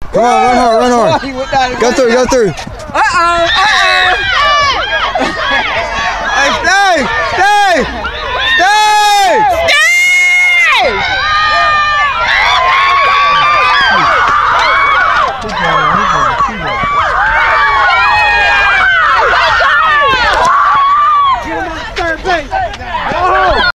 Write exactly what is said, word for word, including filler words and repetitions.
Come on, run hard, run hard. Go through, go through. Uh-oh, uh-oh.